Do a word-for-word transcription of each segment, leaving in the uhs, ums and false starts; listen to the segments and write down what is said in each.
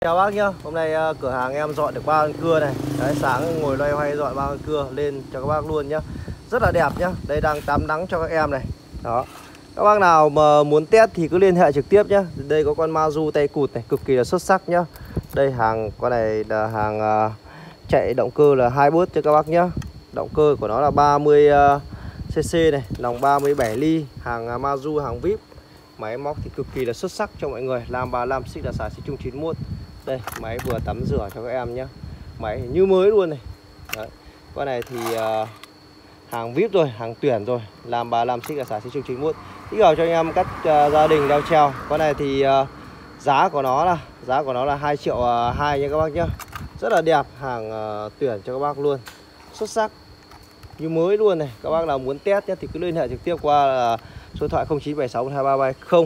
Chào bác nhá. Hôm nay uh, cửa hàng em dọn được ba con cưa này. Đấy, sáng ngồi loay hoay dọn ba con cưa lên cho các bác luôn nhá. Rất là đẹp nhá. Đây đang tắm nắng cho các em này. Đó. Các bác nào mà muốn test thì cứ liên hệ trực tiếp nhá. Đây có con Mazu tay cụt này, cực kỳ là xuất sắc nhá. Đây hàng con này là hàng uh, chạy động cơ là hai bớt cho các bác nhá. Động cơ của nó là ba mươi xê xê này, lòng ba mươi bảy ly, hàng uh, Mazu, hàng vê i pê. Máy móc thì cực kỳ là xuất sắc cho mọi người. Lam ba mươi lăm xích là xả xích chung chín mươi mốt. Đây, máy vừa tắm rửa cho các em nhé. Máy như mới luôn này. Đấy. Con này thì uh, hàng vê i pê rồi, hàng tuyển rồi. Lam ba mươi lăm xích là xả xích chung chín mươi mốt. Thích hợp cho anh em cắt uh, gia đình leo treo. Con này thì uh, giá của nó là giá của nó là hai triệu hai nha các bác nhé. Rất là đẹp, hàng uh, tuyển cho các bác luôn. Xuất sắc. Như mới luôn này. Các bác nào muốn test nhé thì cứ liên hệ trực tiếp qua uh, số điện thoại không chín bảy sáu hai ba ba không.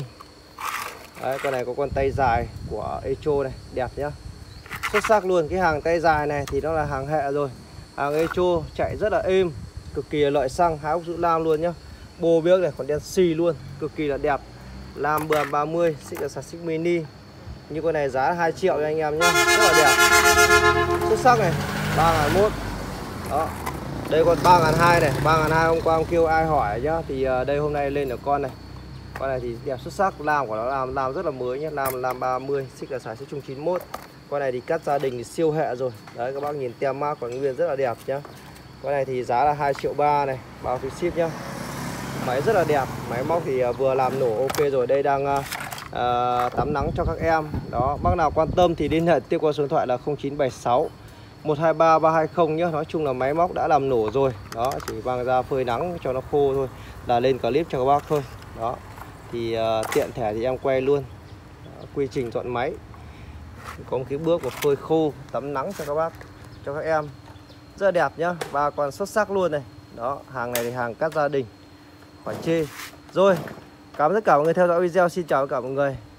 Đấy, con này có con tay dài của Echo này, đẹp nhá. Xuất sắc luôn. Cái hàng tay dài này thì nó là hàng hệ rồi. Hàng Echo chạy rất là êm, cực kỳ là lợi xăng, hai ốc giữ lam luôn nhá. Bô biếc này còn đen xì luôn, cực kỳ là đẹp. Lam bườm ba mươi, xích là sạc xích mini. Như con này giá hai triệu cho anh em nhá. Rất là đẹp. Xuất sắc này, ba nghìn một. Đó. Đây còn ba nghìn hai này, ba nghìn hai hôm qua ông kêu ai hỏi nhá, thì uh, đây hôm nay lên được con này. Con này thì đẹp xuất sắc, lam của nó làm làm rất là mới nhé, lam lam ba mươi, xích là xài xích chung chín mươi mốt. Con này thì cắt gia đình thì siêu hệ rồi. Đấy các bác nhìn tem mác còn nguyên rất là đẹp nhá. Con này thì giá là hai triệu ba này, bao phí ship nhá. Máy rất là đẹp, máy móc thì uh, vừa làm nổ ok rồi. Đây đang uh, uh, tắm nắng cho các em. Đó, bác nào quan tâm thì liên hệ tiếp qua số điện thoại là không chín bảy sáu một hai ba ba hai không nhá. Nói chung là máy móc đã làm nổ rồi. Đó, chỉ mang ra phơi nắng cho nó khô thôi là lên clip cho các bác thôi. Đó. Thì uh, tiện thể thì em quay luôn uh, quy trình dọn máy. Có một cái bước một phơi khô, tắm nắng cho các bác, cho các em. Rất là đẹp nhá, ba con xuất sắc luôn này. Đó, hàng này thì hàng cắt gia đình, khỏi chê. Rồi, cảm ơn tất cả mọi người theo dõi video. Xin chào tất cả mọi người.